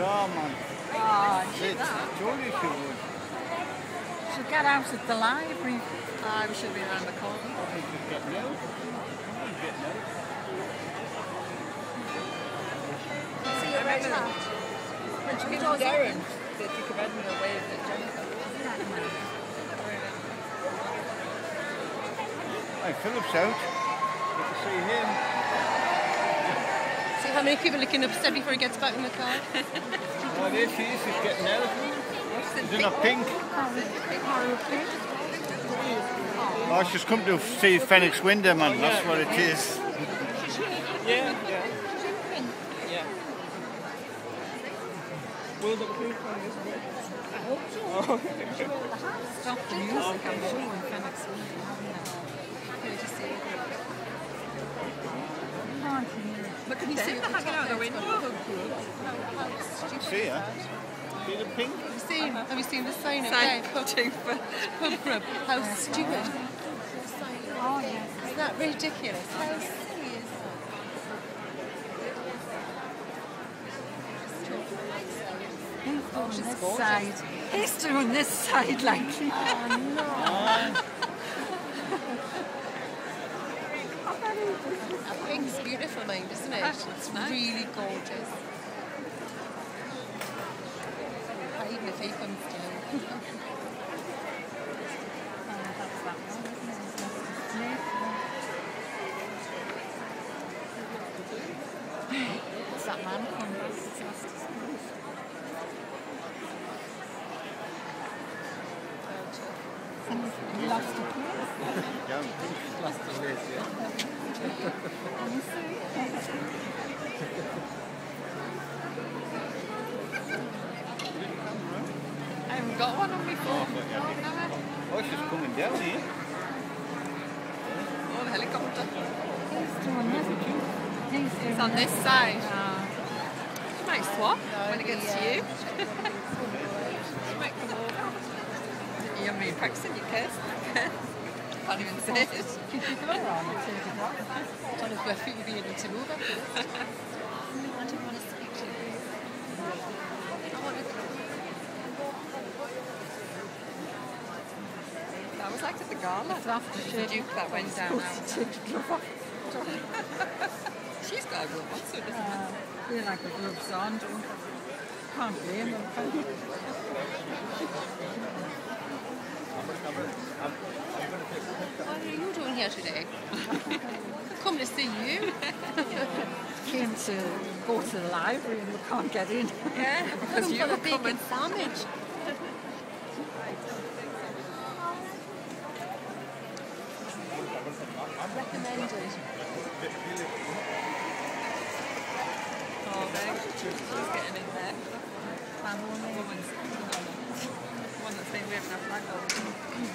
Come on. Oh, Told you she would. she'll get out at the library. We should be around the corner. She's getting out. She's getting out. See you right now. When she came to Darren, that you could run away with Jennifer. Hey, Philip's out. Good to see him. See how many people looking upset before he gets back in the car? Oh, there she is. She's getting out. She's in a pink. Oh, she's come to see Phoenix Window, man. That's what it is. Yeah. Will the pink one is good? I hope so. Stop the music, I'm sure, in Phoenix Window, But can you see her hanging out the window? See her? See the pink? Have you seen the sign up there? Pub Grub, House Steward. Oh, yes. Isn't that ridiculous? How silly is He's doing this side. He's doing this side like. Oh no. That pink's beautiful, mind, isn't it? It's really gorgeous. Even if he comes down. It's that man coming back. He lost a place. Yeah, she's lost the place, yeah. I haven't got one on my phone. Oh, she's coming down here. Oh, the helicopter. He's doing this. It's on this side. She might swap when it gets to you. She might come over. You haven't been practicing your kiss. Can't even say it. I don't know if my feet will be able to move after this. I don't want to speak to you. I want to... That was like at the gala. It's after The Duke that went down now. She's got a glove on, so it doesn't matter. Feel like the gloves on, don't I? Can't blame them. What are you doing here today? Come to see you. Came to go to the library and we can't get in. Yeah, because you're a bacon sandwich. Recommended. Oh, there. She's getting in there. One that's saying we haven't had flag on.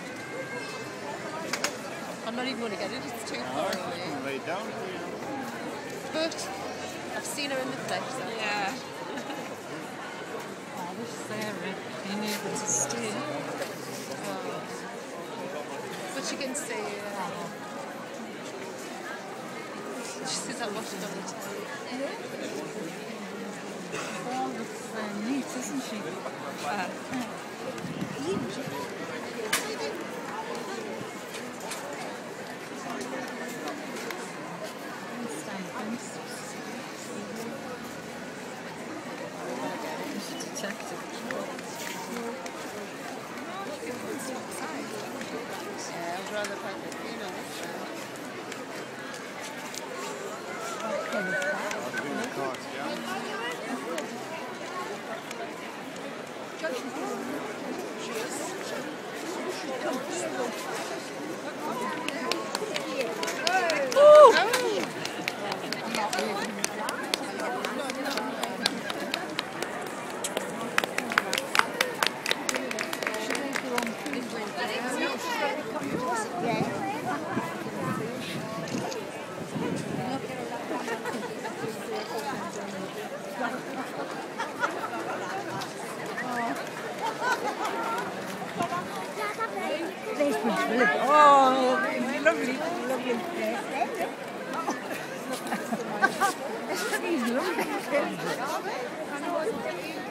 I'm not even going to get it, it's too far away. Lay down. But I've seen her in the flesh, so. Yeah. I wish Sarah being able to stay. Oh. But she can see. She says I watched it on the telly. Oh, looks neat, isn't she? Detective. Yeah, I'd rather find the queen on this show. Oh, lovely, lovely place. He's lovely.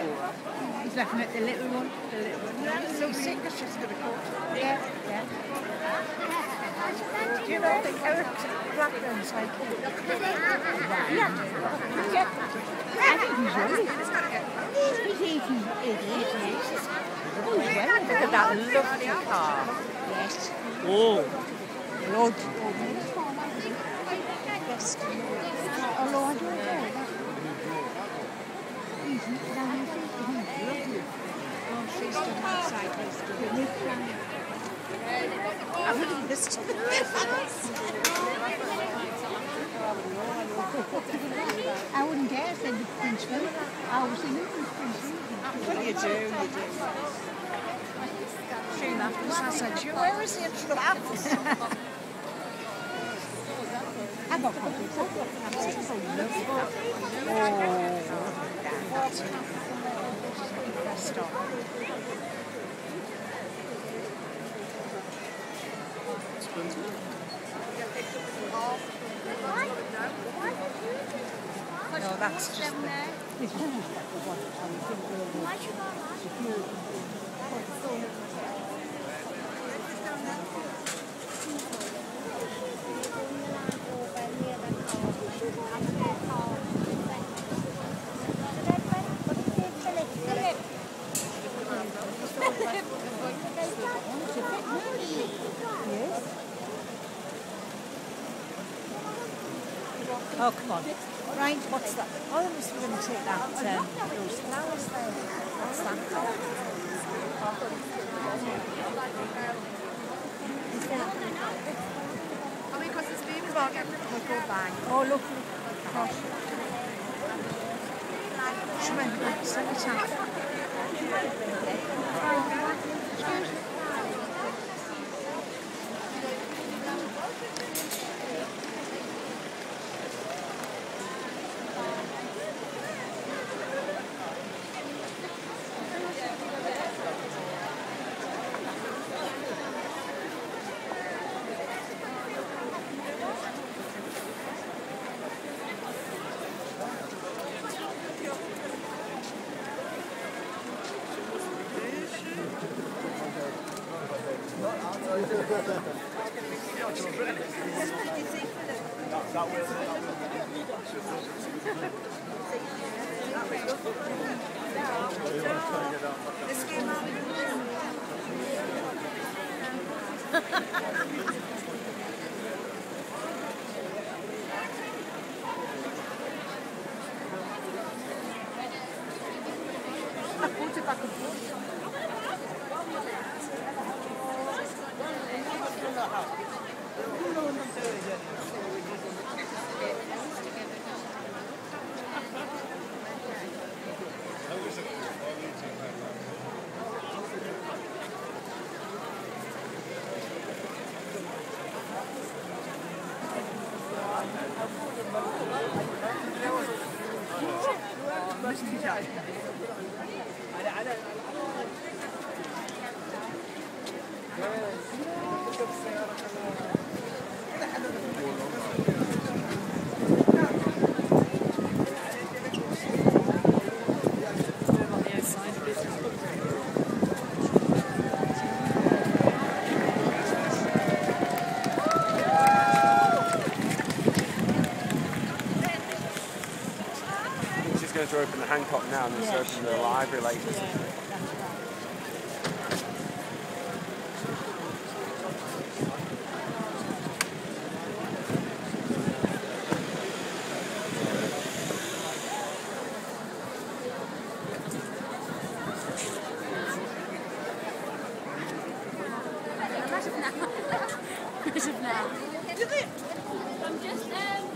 He's looking at the little one. The little one. Yeah, so sick, that's just going to go. Yeah, yeah. Do you know the Eric Blackburn's like? Yeah. I think he's young. He's 88. Oh, well, look at that lovely car. Yes. Oh. Lord. Although I don't know. She's done that side. I wouldn't this I wouldn't dare say the Prince Philip. I was in Prince Philip. Well, you do. She laughed and I said, where is the extra laugh? I got confused. No, that's just Oh, come on. Right, what's that? Oh, I must be going to take that, those flowers there. What's that called? Is that? I mean, because it's been about we'll go by. Oh, look, gosh. She went back, send it out. Going to open the Hancock now and then open the library later. As of now. I'm just